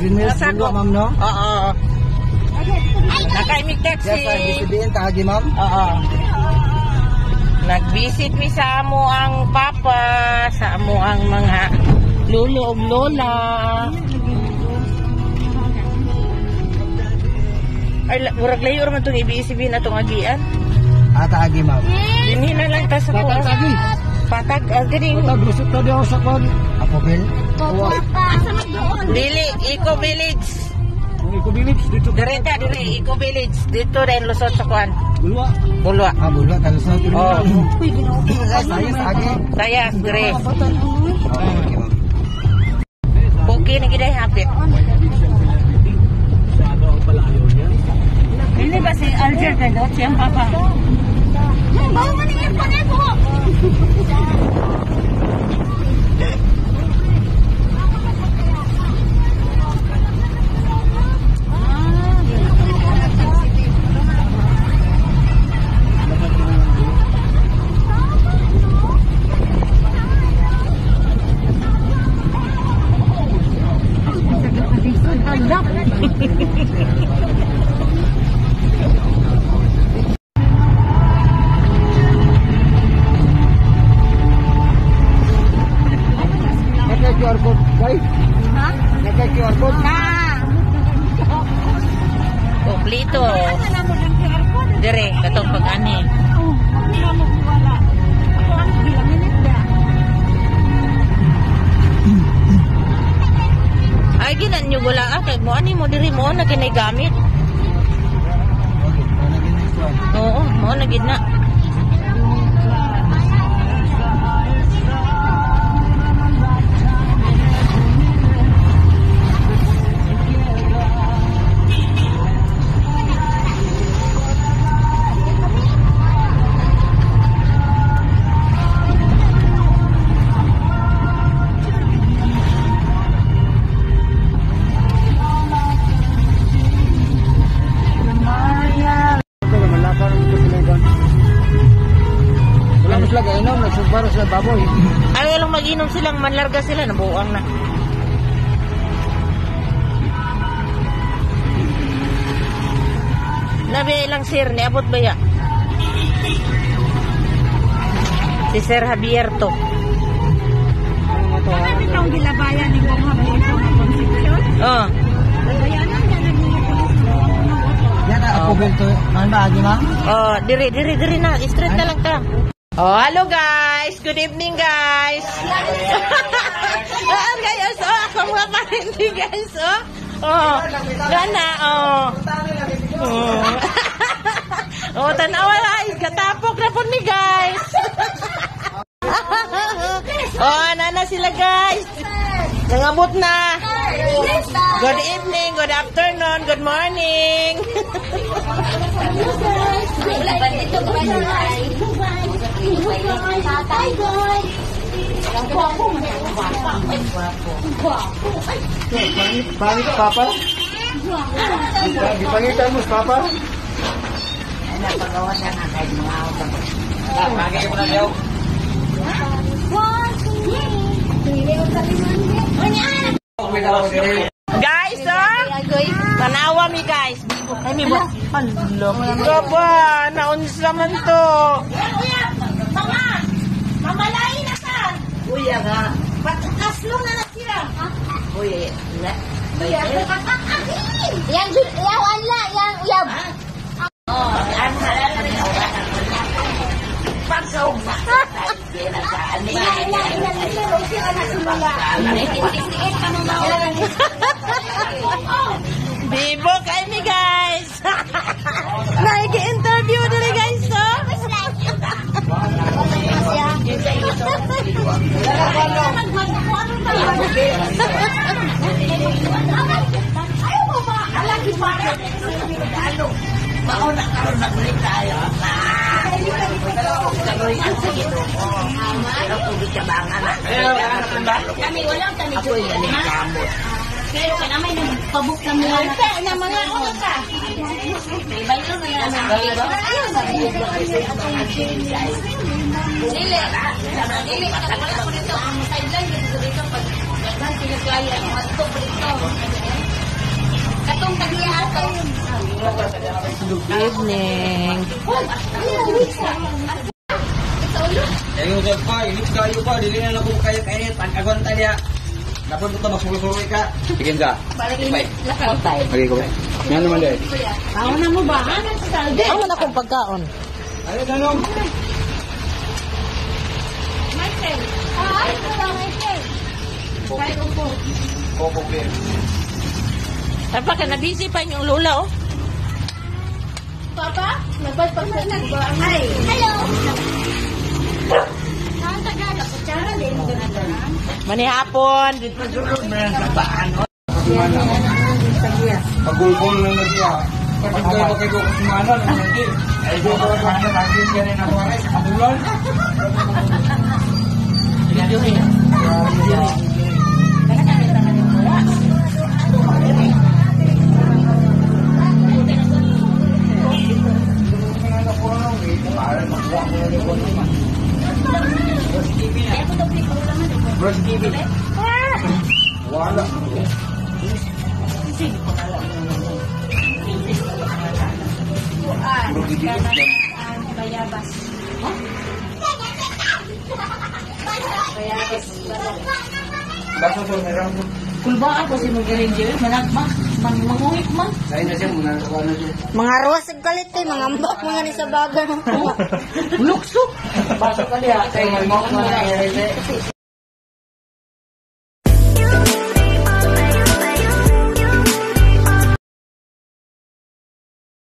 Senior Nasako. ma'am, no? Oo. Nakaimik taxi. Yes, sir. Bisibihin tagi, ma'am. Oo. Nag-visit mi sa amo ang papa, sa amo ang mga lolo o lola. Ay, murag layo man itong ibisibin na itong agian. Tagi, ma'am. Dinhi na lang ta sa Patag, tagi. Patag, ganing. Patag, lusot na diyo sa kwan. Ako, Bill. Dili, Eco Village. Eco Village, dito. Direta, dili, Eco Village. Dito rin, lusot sa kwan. Bulwa. Bulwa. Bulwa, kalusot. Oh. Saya, tagi. Saya, dire. Okay, ma'am. Okay na gina hapit. Ini ba si Alger ka daw? Siyang papa. Bawa mo na yung panepo! QR code, guys. Ha? Naka QR code. Kompleto. Dire, katong pag-ani. Ay, ginan nyo wala kay mo ani mo diri mo na ginagamit. Oo, mo na gid na. Para sa baboy. Ay, walang mag-inom silang manlarga sila, nabuang na. Nabi ilang sir, niabot ba ya? Si Sir Javier to. Ano itong gilabayan ni Bong Javier na konsepsyon? Oh. Labayanan niya Yan ako belto. Ano ba agi, ma'am? Oh, diri na, straight na lang ta. Oh, hello guys. Good evening guys. Guys, ako mga parenti guys, Oh, gana, Oh, tanawa ay katapok na po ni guys. Oh, nana sila guys. Nangabot na. Good evening, good afternoon, good morning. Pangit, Papa? Dipangitan mo, Papa? Napagawa siya na kahit mga auto. Bagay mo na daw. Guys, tanawa mi guys. Ay, mi ba? Gaba, naunsa man to. Mama! Mamalay na ka! Uya nga. Kaslo na na siya! Uy, Yan, yawan la! Yan, yab! ang halala rin ako. Pagsaw ba? Bibo kay mi guys. Naiki-interview dili guys, Ayaw mo ba? Alagi pa! Mauna karon na ulit tayo. Kami walang kami Ako yung nagkamot. pero ka naman yung pabuk na mga na mga ano ka. Bayo na yan. Dili. Dili. Wala ko dito. Ang sideline dito pag pinagkaya. Mato dito. Katong tagiya ato. Good evening. Ayo ka pa, ilis kayo pa, dili na lang ko kaya kainit, pag-agwan tayo. Dapat mo ito magsuloy-suloy ka. Tigin ka. Balik lakay. Lagi ko ba? Yan naman dahil. Ako na mo ba? Ano sa salde? Ako na kong pagkaon. Ano tanong? Michael. Ay, ito Michael. Kaya ko po. Coco beer. Papa, ka na busy pa yung lula, oh. Papa, nagpagpagpag ba? Hi. Hello. Saan Tagalog? Kutsara din. Manihapon. Pagulbol na nagya. Kapag kayo ba kayo kumanan, ang nagya. Ay, di ba kumanan, nagya siya rin ako ay, kabulan. Brush TV. Wala. Bayabas. Basta so meron. Kulba ako si Magarinjo. Managma. Manguhit man. Saya na siya muna sa ano siya. Mga ruwas ang galit eh, mga ambak mga ni sa baga. Lukso. Pasok ka niya. Kaya mo na.